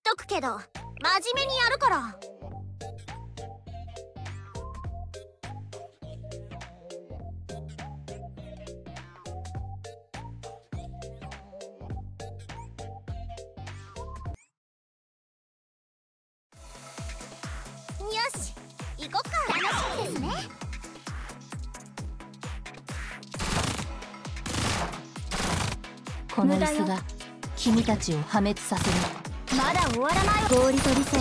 とくけど真面目にやるから。よし行こっか。楽しみですね。 この椅子が君たちを破滅させる。 まだ終わらない。 氷と理性が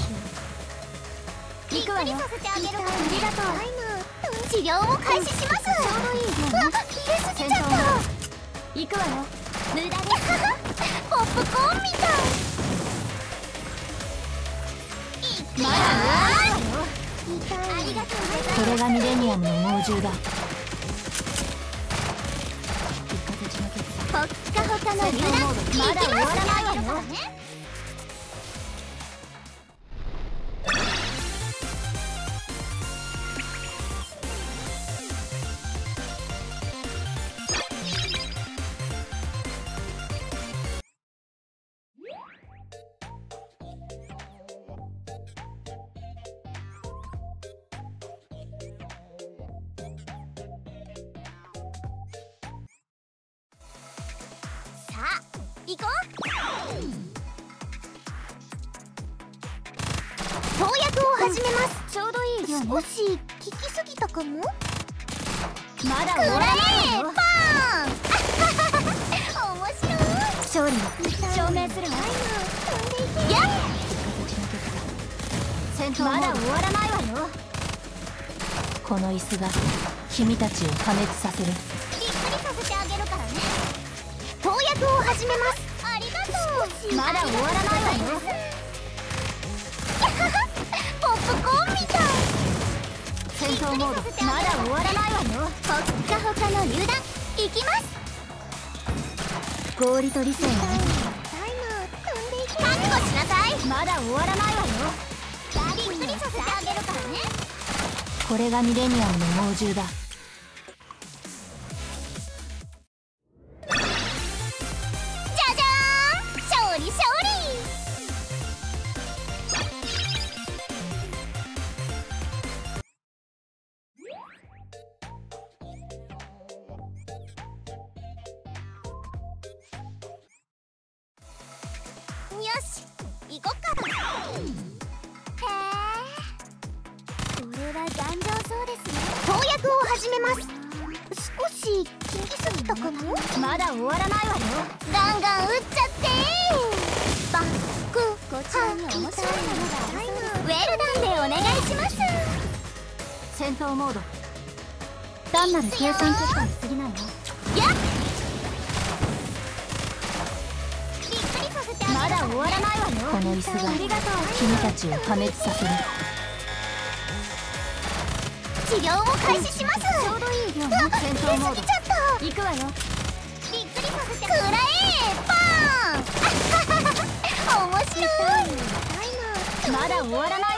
びっくりさせてあげるから。ありがとう。治療を開始します。ちょうどいい量ね。入れすぎちゃった。 行くわよ。 無駄にポップコーンみたい。まだありがとう。 これがミレニアムの猛獣だ。 ほっかほかの油断。まだ終わらないわよ。さあ行こう。投薬を始めます。ちょうどいい量ね。少し効きすぎたかも。 まだ終わらないわよ。 パーン面白い。 勝利を証明するわ。 やっ戦闘まだ終わらないわよ。 この椅子が君たちを破滅させる。 びっくりさせてあげるからね。投薬を始めます。ありがとう。 まだ終わらないわよ。 ポップコーンみたい。 戦闘モードまだ終わらないわよ。ほっかほかの油断いきます。 氷と理性が覚悟しなさい。 まだ終わらないわよ。 びっくりさせてあげるからね。 これがミレニアムの猛獣だ。 じゃじゃーん、勝利勝利。よし行こっか。へえ、これは頑丈そうですね。投薬を始めます。少し効きすぎたかも。 まだ終わらないわよ。 ガンガン打っちゃってー。バックこちらに面白いものがありそうです。ウェルダンでお願いします。 戦闘モード単なる計算結果に過ぎないわ。 やっびっくりさせてあげる。 まだ終わらないわよ。この椅子が君たちを破滅させる。 治療を開始します。 ちょうどいい量ね。戦入闘モードれすぎちゃった。 行くわよ。 びっくりさせて。くらえパーン面白い。 まだ終わらない